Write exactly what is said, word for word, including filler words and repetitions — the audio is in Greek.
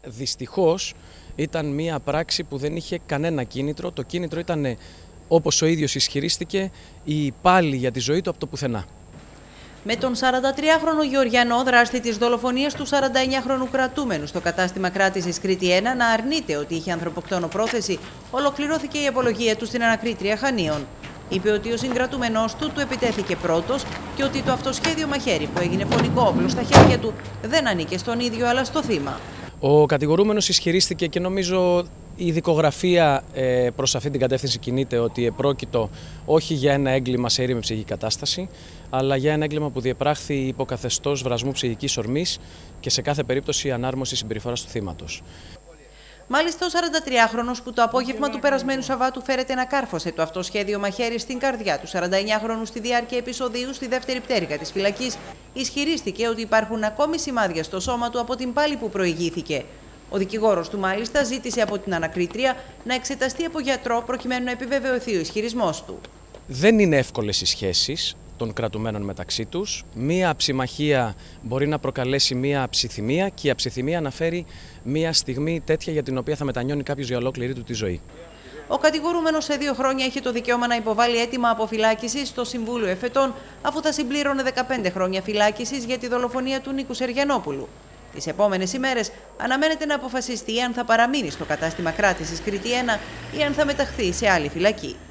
Δυστυχώς ήταν μια πράξη που δεν είχε κανένα κίνητρο. Το κίνητρο ήταν, όπως ο ίδιος ισχυρίστηκε, η πάλη για τη ζωή του από το πουθενά. Με τον σαραντατριάχρονο Γεωργιανό, δράστη της δολοφονίας του σαρανταεννιάχρονου κρατούμενου στο κατάστημα κράτησης Κρήτη ένα, να αρνείται ότι είχε ανθρωποκτόνο πρόθεση, ολοκληρώθηκε η απολογία του στην ανακρίτρια Χανίων. Είπε ότι ο συγκρατούμενός του του επιτέθηκε πρώτος και ότι το αυτοσχέδιο μαχαίρι που έγινε φωνικό όπλο στα χέρια του δεν ανήκε στον ίδιο αλλά στο θύμα. Ο κατηγορούμενος ισχυρίστηκε και νομίζω η δικογραφία ε, προς αυτή την κατεύθυνση κινείται, ότι επρόκειτο όχι για ένα έγκλημα σε έρημη ψυχική κατάσταση, αλλά για ένα έγκλημα που διεπράχθη υπό καθεστώς βρασμού ψυχικής ορμής και σε κάθε περίπτωση ανάρμοση συμπεριφοράς του θύματος. Μάλιστα, ο σαραντατριάχρονος που το απόγευμα του περασμένου Σαββάτου φέρεται να κάρφωσε το αυτοσχέδιο μαχαίρι στην καρδιά του σαρανταεννιάχρονου στη διάρκεια επεισοδίου στη δεύτερη πτέρυγα της φυλακής, ισχυρίστηκε ότι υπάρχουν ακόμη σημάδια στο σώμα του από την πάλη που προηγήθηκε. Ο δικηγόρος του, μάλιστα, ζήτησε από την ανακρίτρια να εξεταστεί από γιατρό προκειμένου να επιβεβαιωθεί ο ισχυρισμός του. Δεν είναι εύκολες οι σχέσεις των κρατουμένων μεταξύ τους. Μία αψιμαχία μπορεί να προκαλέσει μία αψιθυμία και η αψιθυμία αναφέρει μία στιγμή τέτοια για την οποία θα μετανιώνει κάποιος για ολόκληρη του τη ζωή. Ο κατηγορούμενος σε δύο χρόνια είχε το δικαίωμα να υποβάλει αίτημα αποφυλάκησης στο Συμβούλιο Εφετών, αφού θα συμπλήρωνε δεκαπέντε χρόνια φυλάκησης για τη δολοφονία του Νίκου Σεργιανόπουλου. Τις επόμενες ημέρες αναμένεται να αποφασιστεί αν θα παραμείνει στο κατάστημα κράτησης Κρήτη ένα ή αν θα μεταχθεί σε άλλη φυλακή.